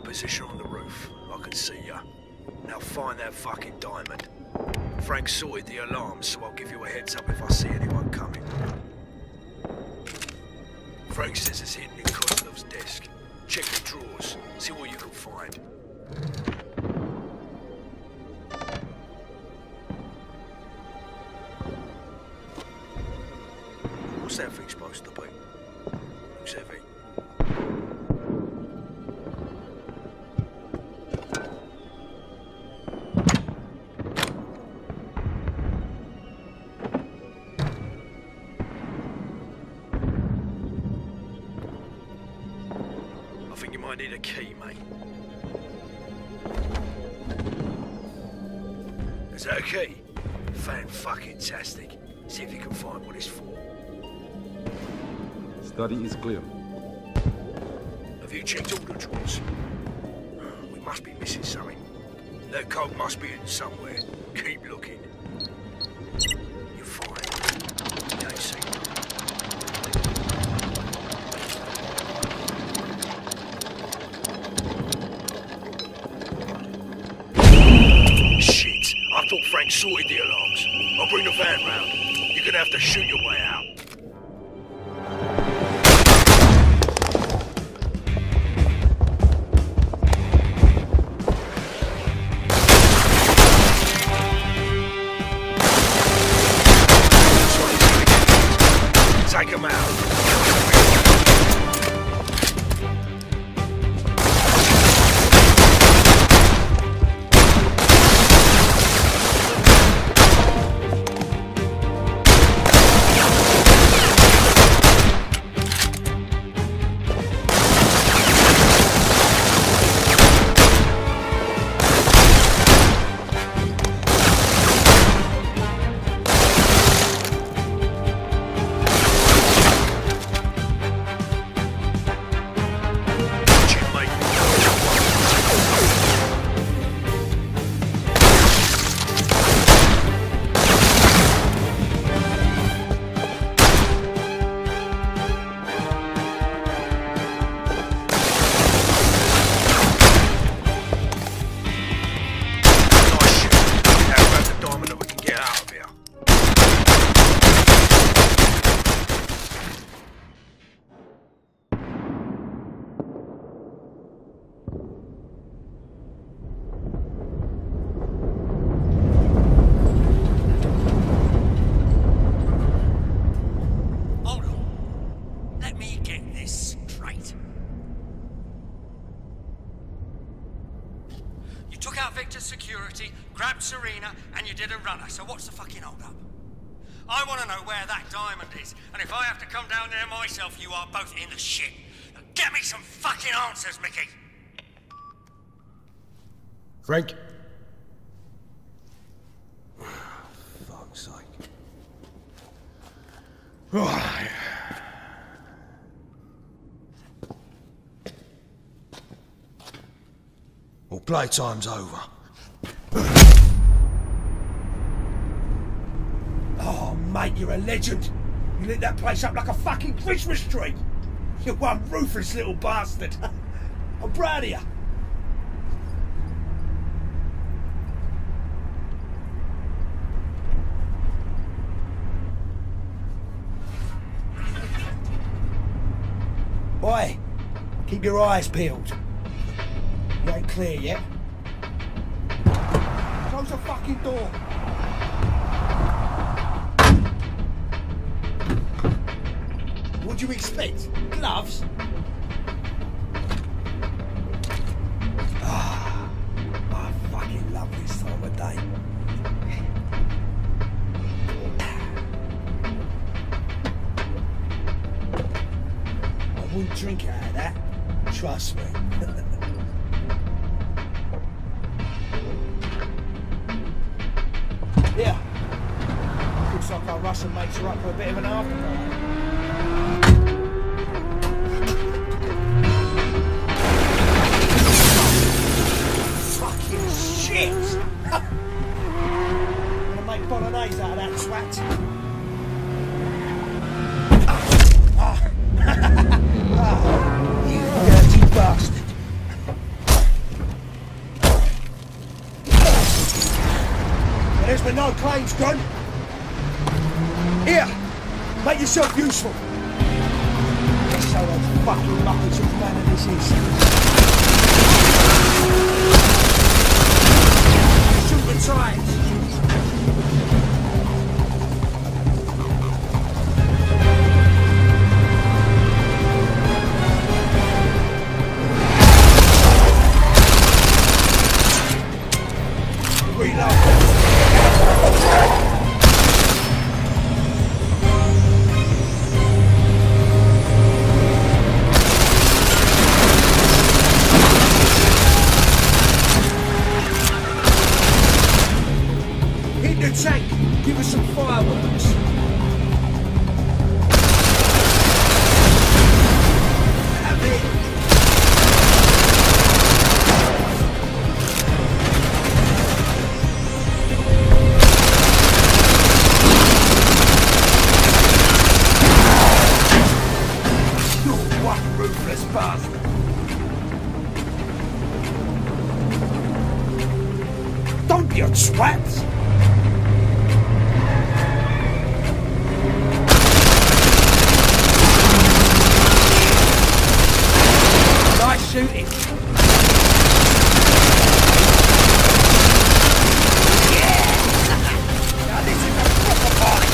position on the roof. I can see ya. Now find that fucking diamond. Frank sorted the alarm, so I'll give you a heads up if I see anyone coming. Frank says it's hidden in Koslov's desk. Check the drawers, see what you can find. What's that thing supposed to be? Looks heavy. I think you might need a key, mate. Is that a key? Fan-fucking-tastic. See if you can find what it's for. Study is clear. Have you checked all the drawers? We must be missing something. That code must be in somewhere. Keep looking. You're fine. You ain't seen it. Shit! I thought Frank sorted the alarms. I'll bring the van round. You're gonna have to shoot your way out. Take him out. Security, grabbed Serena, and you did a runner, so what's the fucking hold-up? I want to know where that diamond is, and if I have to come down there myself, you are both in the shit. Now get me some fucking answers, Mickey! Frank? Fuck's sake. Right. Well, playtime's over. Oh, mate, you're a legend. You lit that place up like a fucking Christmas tree. You're one ruthless little bastard. I'm proud of you. Oi, keep your eyes peeled. You ain't clear yet. Close the fucking door. What do you expect? Gloves? Ah, I fucking love this time of day. I wouldn't drink out of that. Trust me. Yeah. Looks like our Russian mates are up for a bit of an afternoon. Fucking shit! Gonna make bolognese out of that twat. You dirty bastard. There's been no claims, Grunt. Here, make yourself useful. Let's show those fucking muppets whose manner this is. Shoot the tires. Give us some fireworks. Have it. You one ruthless bastard. Don't be a twat. Shooting. Now this is a proper party.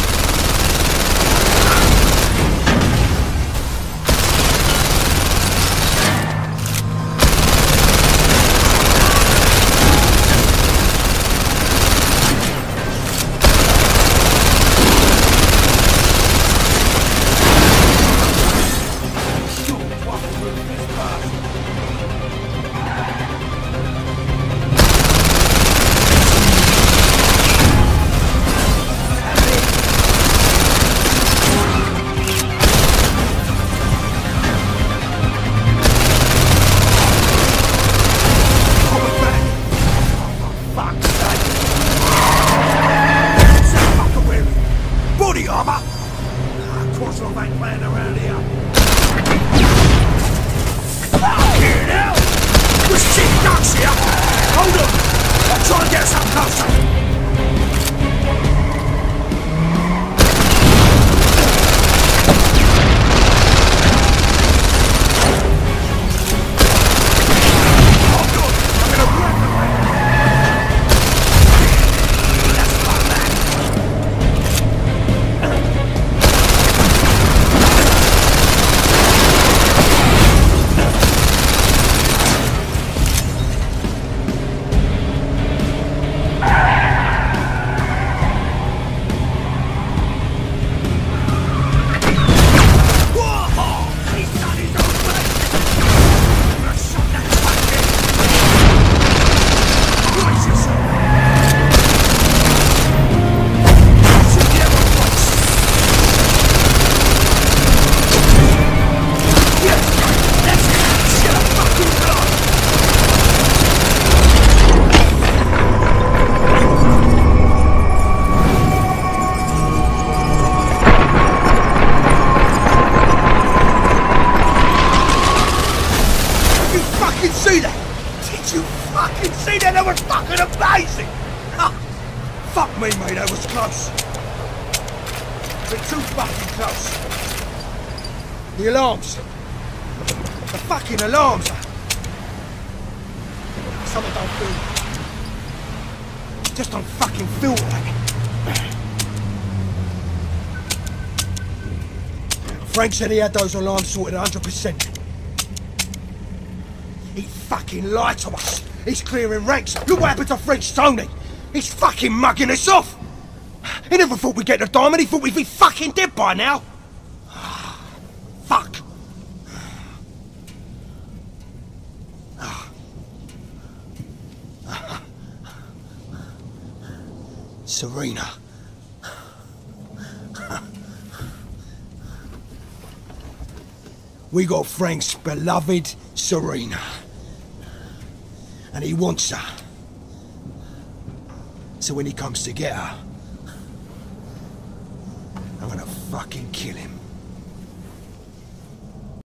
That was fucking amazing! Fuck me, mate, that was close. But too fucking close. The alarms. The fucking alarms. Something don't feel. Just don't fucking feel right. Frank said he had those alarms sorted 100%. He fucking lied to us. He's clearing ranks. Look what happened to French Tony. He's fucking mugging us off. He never thought we'd get the diamond. He thought we'd be fucking dead by now. Fuck. Serena. We got Frank's beloved Serena. And he wants her. So when he comes to get her, I'm gonna fucking kill him.